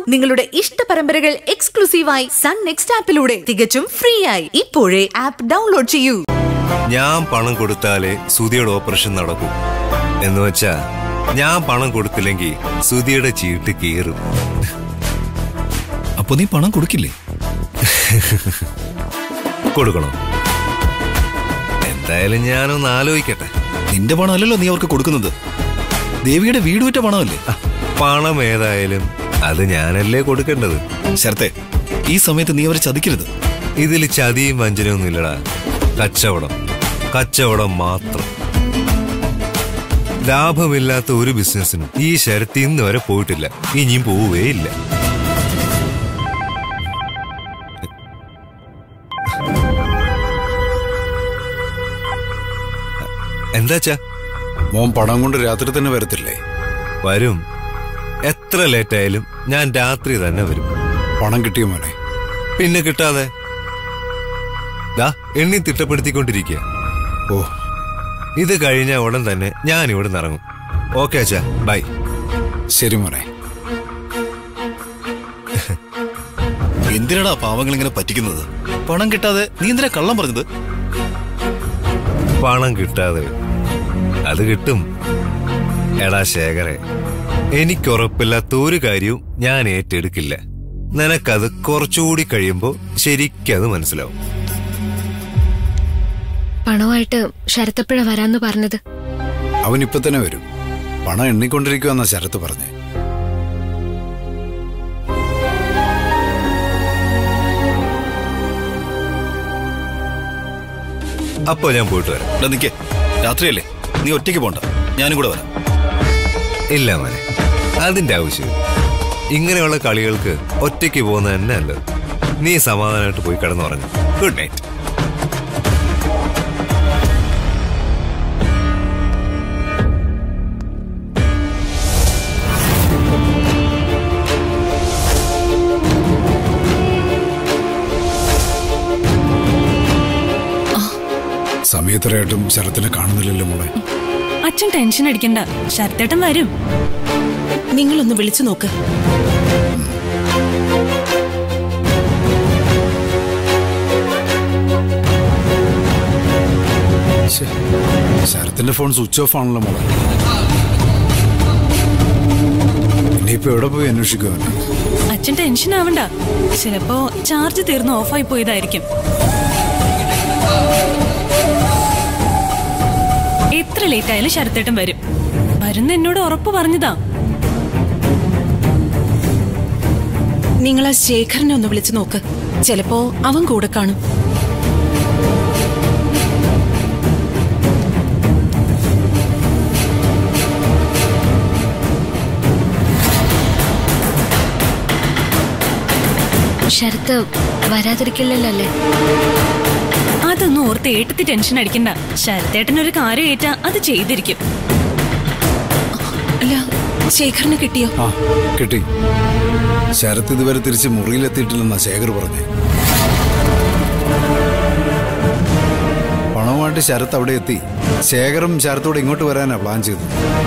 നിങ്ങളുടെ ഇഷ്ട പരമ്പരകൾ എക്സ്ക്ലൂസീവായി സൺ നെക്സ്റ്റ് ആപ്പിലൂടെ തികച്ചും ഫ്രീ ആയി ഇപ്പോഴേ ആപ്പ് ഡൗൺലോഡ് ചെയ്യൂ. ഞാൻ പണം കൊടുത്താലേ സുധിയുടെ ഓപ്പറേഷൻ നടക്കൂ എന്ന് വെച്ചാ ഞാൻ പണം കൊടുത്തില്ലെങ്കിൽ സുധിയുടെ ചീട്ട് കീറും. അപ്പൊ നീ പണം കൊടുക്കില്ലേ? കൊടുക്കണോ? എന്തായാലും ഞാനൊന്ന് ആലോചിക്കട്ടെ. നിന്റെ പണം അല്ലല്ലോ നീ അവർക്ക് കൊടുക്കുന്നത്, ദേവിയുടെ വീട് വിറ്റ പണമല്ലേ. പണം ഏതായാലും അത് ഞാനല്ലേ കൊടുക്കേണ്ടത്. ശരത്തെ, ഈ സമയത്ത് നീ അവരെ ചതിക്കരുത്. ഇതിൽ ചതിയും വഞ്ചനയൊന്നും ഇല്ലടാ. കച്ചവടം മാത്രം. ലാഭമില്ലാത്ത ഒരു ബിസിനസ്സിനും ഈ ശരത്ത് ഇന്ന് വരെ പോയിട്ടില്ല, ഇനിയും പോവുകയില്ല. എന്താച്ചാ? മോൻ പണം കൊണ്ട് രാത്രി തന്നെ വരത്തില്ലേ? വരും. എത്ര ലേറ്റായാലും ഞാൻ രാത്രി തന്നെ വരും. പണം കിട്ടിയ മോനെ? പിന്നെ കിട്ടാതെ എണ്ണി തിട്ടപ്പെടുത്തിക്കൊണ്ടിരിക്കുക. ഓ, ഇത് കഴിഞ്ഞ ഉടൻ തന്നെ ഞാൻ ഇവിടെ നിന്ന് ഇറങ്ങും. ഓക്കെ അച്ഛാ, ബൈ. ശരി മോനെ. എന്തിനാടാ പാവങ്ങൾ ഇങ്ങനെ പറ്റിക്കുന്നത്? പണം കിട്ടാതെ നീ എന്തിനാ കള്ളം പറഞ്ഞത്? പണം കിട്ടാതെ അത് കിട്ടും. എടാ ശേഖരെ, എനിക്കുറപ്പില്ലാത്ത ഒരു കാര്യവും ഞാൻ ഏറ്റെടുക്കില്ല. നിനക്കത് കുറച്ചുകൂടി കഴിയുമ്പോ ശരിക്കത് മനസ്സിലാവും. പണമായിട്ട് ശരത്തപ്പഴ വരാന്ന് പറഞ്ഞത്? അവൻ ഇപ്പൊ തന്നെ വരും. പണം എണ്ണിക്കൊണ്ടിരിക്കുവെന്നാ ശരത്ത് പറഞ്ഞേ. അപ്പോ ഞാൻ പോയിട്ട് വരാം. നിക്കേ, രാത്രിയല്ലേ, നീ ഒറ്റയ്ക്ക് പോണ്ട, ഞാനും കൂടെ വരാം. ഇല്ല മോനെ, അതിന്റെ ആവശ്യം. ഇങ്ങനെയുള്ള കളികൾക്ക് ഒറ്റയ്ക്ക് പോകുന്നത് തന്നെ നല്ലത്. നീ സമാധാനമായിട്ട് പോയി കിടന്നുറങ്ങും. Good night. സമയത്തരായിട്ടും ശരത്തിനെ കാണുന്നില്ലല്ലോ മോളെ. അച്ഛൻ ടെൻഷൻ അടിക്കണ്ട, ശരത്തേട്ടൻ വരും. നിങ്ങളൊന്ന് വിളിച്ചു നോക്ക്. ശരത്തിന്റെ ഫോൺ സ്വിച്ച് ഓഫ് ആണല്ലോ മോളെ. ഇനിയിപ്പോ എവിടെ പോയി അന്വേഷിക്കുവാൻ? അച്ഛൻ ടെൻഷൻ ആവണ്ട, ചിലപ്പോ ചാർജ് തീർന്ന് ഓഫായി പോയതായിരിക്കും. എത്ര ലേറ്റ് ആയാലും ശരത്തേട്ടൻ വരും. വരുന്ന എന്നോട് ഉറപ്പ് പറഞ്ഞതാ. നിങ്ങൾ ആ ശേഖരനെ ഒന്ന് വിളിച്ചു നോക്ക്, ചിലപ്പോ അവൻ കൂടെ കാണും. ശരത്ത് വരാതിരിക്കില്ലല്ലോ അല്ലേ? അതൊന്നും ഓർത്ത് ഏട്ടത്തി ടെൻഷൻ അടിക്കണ്ട. ശരത്തേട്ടനൊരു കാര്യം ഏറ്റാ അത് ചെയ്തിരിക്കും. അല്ല, ശേഖരനെ കിട്ടിയോ? ആ, കിട്ടി. ശരത്ത് ഇതുവരെ തിരിച്ച് മുറിയിലെത്തിയിട്ടില്ലെന്നാ ശേഖർ പറഞ്ഞേ. പണവുമായിട്ട് ശരത്ത് അവിടെ എത്തി. ശേഖറും ശരത്തോടെ ഇങ്ങോട്ട് വരാനാ പ്ലാൻ ചെയ്തത്.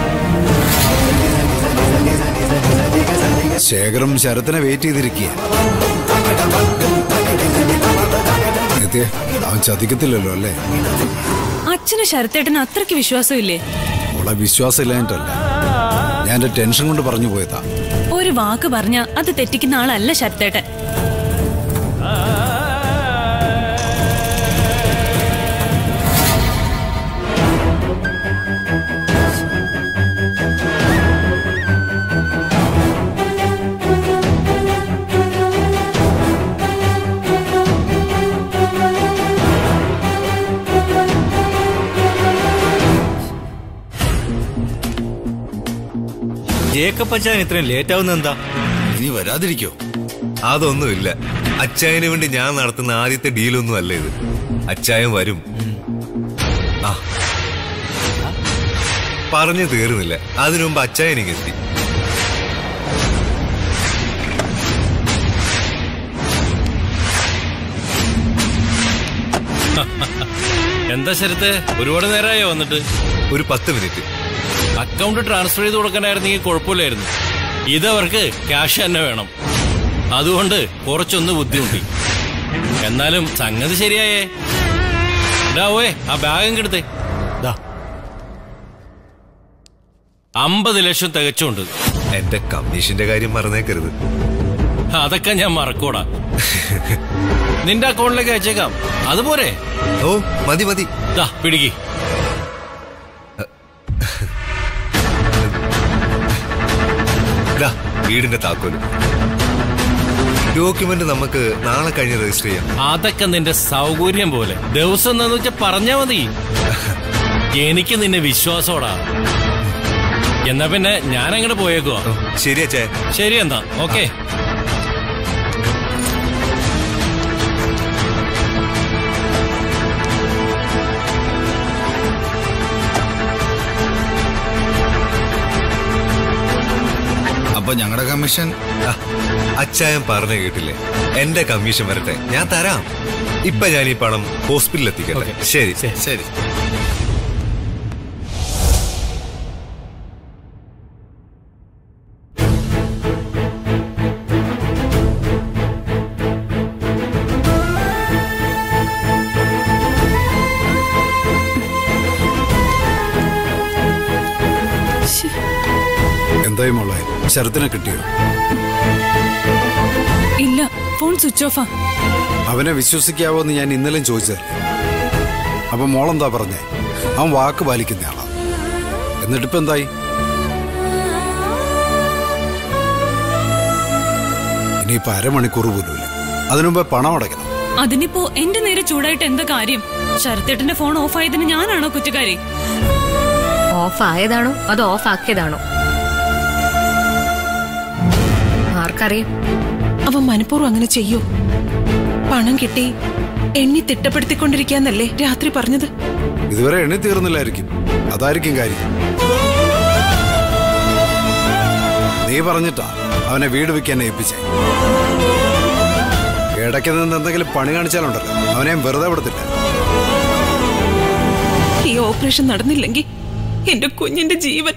ശേഖറും ശരത്തിനെ വെയിറ്റ് ചെയ്തിരിക്കുക. അവൻ ചതിക്കത്തില്ലല്ലോ അല്ലേ? അച്ഛന് ശരത്തേട്ടന് അത്രയ്ക്ക് വിശ്വാസമില്ലേ? ഉള്ള വിശ്വാസം ഇല്ലാഞ്ഞിട്ടല്ല, ഞാൻ എന്റെ ടെൻഷൻ കൊണ്ട് പറഞ്ഞു പോയതാ. ഒരു വാക്ക് പറഞ്ഞാ അത് തെറ്റിക്കുന്ന ആളല്ല ശരത്തേട്ടൻ. ജേക്കബ് അച്ചായൻ ഇത്രയും ലേറ്റ് ആവുന്ന എന്താ? ഇനി വരാതിരിക്കോ? അതൊന്നുമില്ല. അച്ചായന് വേണ്ടി ഞാൻ നടത്തുന്ന ആദ്യത്തെ ഡീലൊന്നും അല്ല ഇത്. അച്ചായൻ വരും. ആ, പറഞ്ഞു തീർന്നില്ല. അതിനു മുമ്പ് അച്ചായനിങ് എത്തി. എന്താ ശരത്തെ, ഒരുപാട് നേരമായോ വന്നിട്ട്? ഒരു 10 മിനിറ്റ്. അക്കൗണ്ട് ട്രാൻസ്ഫർ ചെയ്ത് കൊടുക്കാനായിരുന്നെങ്കിൽ കുഴപ്പമില്ലായിരുന്നു. ഇതവർക്ക് ക്യാഷ് തന്നെ വേണം. അതുകൊണ്ട് കുറച്ചൊന്ന് ബുദ്ധിമുട്ടി. എന്നാലും സംഗതി ശരിയായേ. ഓേ ആ ബാഗ് എടുത്തേ. 50 ലക്ഷം തികച്ചുണ്ട്. എന്റെ കമ്മീഷന്റെ കാര്യം മറന്നേക്കരുത്. അതൊക്കെ ഞാൻ മറക്കൂടാ. നിന്റെ അക്കൗണ്ടിലേക്ക് അയച്ചേക്കാം. അതുപോരെ? ഓ മതി മതി. പിടിക്ക്. വീടിന്റെ താക്കോല്. ഡോക്യുമെന്റ് നമുക്ക് നാളെ കഴിഞ്ഞ് രജിസ്റ്റർ ചെയ്യാം. അതൊക്കെ നിന്റെ സൗകര്യം പോലെ. ദിവസം എന്താന്ന് വെച്ചാ പറഞ്ഞാ മതി. എനിക്ക് നിന്നെ വിശ്വാസോടാ. എന്നാ പിന്നെ ഞാൻ അങ്ങോട്ട് പോയേക്കുവാ. ശരി അച്ഛേ. ശരി എന്താ. ഓക്കെ. അപ്പൊ ഞങ്ങളുടെ കമ്മീഷൻ അച്ചായൻ പറഞ്ഞു കേട്ടില്ലേ? എന്റെ കമ്മീഷൻ വരട്ടെ, ഞാൻ തരാം. ഇപ്പൊ ഞാൻ ഈ പണം ഹോസ്പിറ്റലിൽ എത്തിക്കട്ടെ. ശരി ശരി. എന്തായി മോളെ, ശരത്തിനെ കിട്ടിയോ? ഇല്ല, ഫോൺ സ്വിച്ച് ഓഫാ. അവനെ വിശ്വസിക്കാവോ എന്ന് ഞാൻ ഇന്നലെ ചോദിച്ചതല്ലേ. അപ്പൊ മോളെന്താ പറഞ്ഞേ? അവൻ വാക്ക് പാലിക്കുന്നയാളാ. എന്നിട്ടിപ്പോ എന്തായി? ഇനിയിപ്പോ അരമണിക്കൂർ പോലുമില്ല. അതിനുമുമ്പേ പണം അടയ്ക്കണം. അതിനിപ്പോ എന്റെ നേരെ ചൂടായിട്ട് എന്താ കാര്യം? ശരത്തേട്ടന്റെ ഫോൺ ഓഫ് ആയതിന് ഞാനാണോ കുറ്റക്കാരി? ഓഫ് ആയതാണോ അതോ ഓഫ് ആക്കിയതാണോ ആർക്കറിയാം. അവൻ മനഃപൂർവ്വം അങ്ങനെ ചെയ്യൂ. പണം കിട്ടി എണ്ണി തിട്ടപ്പെടുത്തിക്കൊണ്ടിരിക്കാന്നല്ലേ രാത്രി പറഞ്ഞത്? ഇതുവരെ എണ്ണി തീർന്നില്ലായിരിക്കും. അതായിരിക്കും കാര്യം. നീ പറഞ്ഞിട്ടാ അവനെ വീട് വിൽക്കാൻ ഏൽപ്പിച്ചേ. ഇടയ്ക്ക് നിന്ന് എന്തെങ്കിലും പണി കാണിച്ചാലുണ്ടല്ലോ, അവനെ വെറുതെ വിടത്തില്ല. ഈ ഓപ്പറേഷൻ നടന്നില്ലെങ്കിൽ എന്റെ കുഞ്ഞിന്റെ ജീവൻ.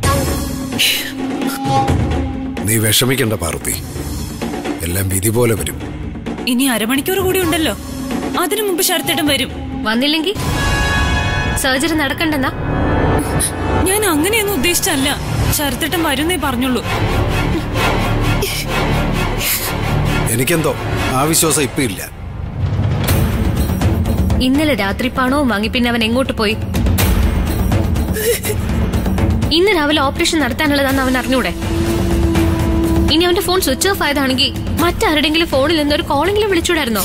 നീ വിഷമിക്കണ്ട പാർവതി, എല്ലാം വിധി പോലെ വരും. ഇനി അരമണിക്കൂർ കൂടി ഉണ്ടല്ലോ, അതിനു മുമ്പ് ശരത്തേട്ടൻ വരും. വന്നില്ലെങ്കിൽ സർജറി നടക്കണ്ടെന്നാ? ഞാൻ അങ്ങനെയൊന്നും ഉദ്ദേശിച്ചല്ല. ശരത്തേട്ടൻ വരുന്നേ പറഞ്ഞുള്ളൂ. എനിക്കെന്തോ ആ വിശ്വാസം ഇപ്പൊ ഇല്ല. ഇന്നലെ രാത്രി പണവും വാങ്ങി പിന്നെ അവൻ എങ്ങോട്ട് പോയി? ഇന്ന് രാവിലെ ഓപ്പറേഷൻ നടത്താനുള്ളതാന്ന് അവൻ അറിഞ്ഞൂടെ? ഇനി അവന്റെ ഫോൺ സ്വിച്ച് ഓഫ് ആയതാണെങ്കിൽ മറ്റാരുടെങ്കിലും ഫോണിൽ നിന്ന് ഒരു കോളെങ്കിലും വിളിച്ചൂടായിരുന്നോ?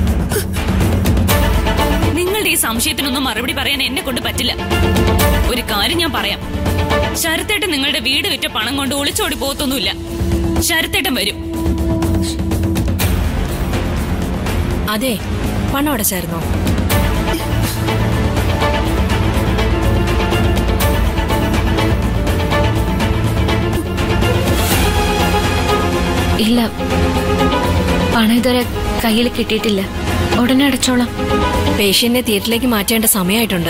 നിങ്ങളുടെ ഈ സംശയത്തിനൊന്നും മറുപടി പറയാൻ എന്നെ കൊണ്ട് പറ്റില്ല. ഒരു കാര്യം ഞാൻ പറയാം. ശരത്തേട്ടൻ നിങ്ങളുടെ വീട് വിറ്റ പണം കൊണ്ട് ഒളിച്ചോടി പോത്തൊന്നുമില്ല. ശരത്തേട്ടൻ വരും. അതെ, പണം അടച്ചായിരുന്നോ? ഇല്ല, പണം ഇതുവരെ കയ്യിൽ കിട്ടിയിട്ടില്ല. ഉടനെ അടച്ചോളാം. പേഷ്യന്റിനെ തിയേറ്ററിലേക്ക് മാറ്റേണ്ട സമയമായിട്ടുണ്ട്.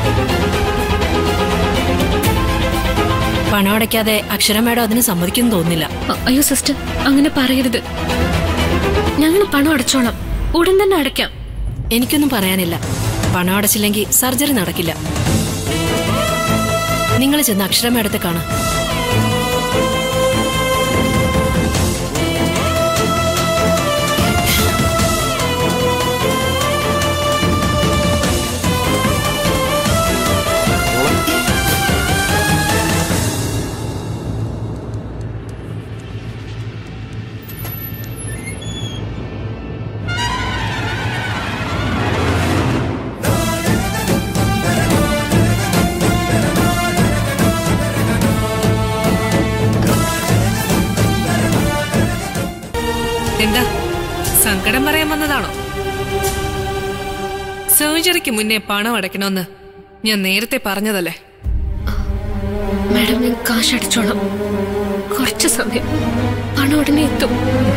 പണം അടയ്ക്കാതെ അക്ഷര മേഡം അതിന് സമ്മതിക്കുന്നു തോന്നുന്നില്ല. അയ്യോ സിസ്റ്റർ, അങ്ങനെ പറയരുത്. ഞങ്ങൾ പണം അടച്ചോളാം. ഉടൻ തന്നെ അടയ്ക്കാം. എനിക്കൊന്നും പറയാനില്ല. പണം അടച്ചില്ലെങ്കിൽ സർജറി നടക്കില്ല. നിങ്ങൾ ചെന്ന് അക്ഷര മേഡത്തെ കാണാം. എന്താ സങ്കടം പറയാൻ വന്നതാണോ? സർജറിക്ക് മുന്നേ പണം അടയ്ക്കണമെന്ന് ഞാൻ നേരത്തെ പറഞ്ഞതല്ലേ? മാഡം, ഞാൻ കാശ് അടച്ചോളാം. കുറച്ച് സമയം, പണം ഉടനെ എത്തും.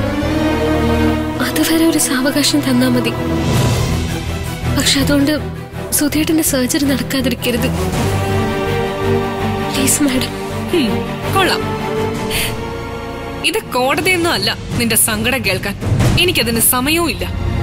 അതുവരെ ഒരു സാവകാശം തന്നാ മതി. പക്ഷെ അതുകൊണ്ട് സുധേട്ടന്റെ സർജറി നടക്കാതിരിക്കരുത് പ്ലീസ് മാഡം. കൊള്ളാം. ഇത് കോടതിയൊന്നും അല്ല നിന്റെ സങ്കടം കേൾക്കാൻ. എനിക്കതിന് സമയവും ഇല്ല.